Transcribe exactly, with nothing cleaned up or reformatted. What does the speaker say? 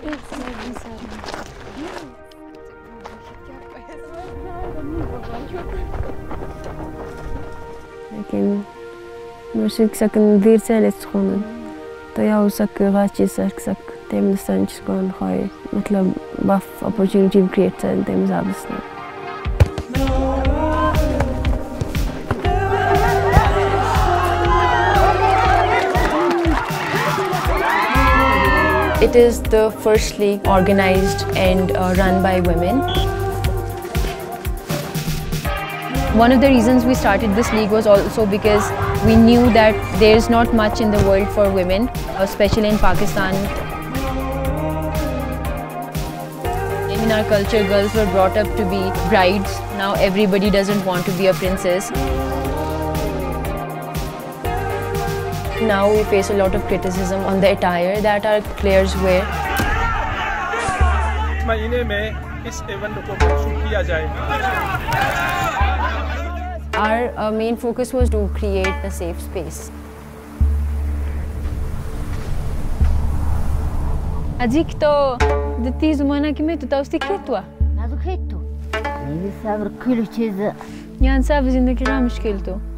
لكن مشيك سكن دير ثالث سخونن تياو سك غاتشي سك سك تيم نستنش كون خاي مثل باف opportunity create تيم زابسنا. It is the first league organized and uh, run by women. One of the reasons we started this league was also because we knew that there is not much in the world for women, especially in Pakistan. In our culture, girls were brought up to be brides. Now everybody doesn't want to be a princess. Now we face a lot of criticism on the attire that our players wear. Our uh, main focus was to create a safe space. أجيك تو دتي زمانة كمية تتوستي كتوة. هذا كتوة. يعني صار كل شيء. يعني صار زندك لا مشكلته.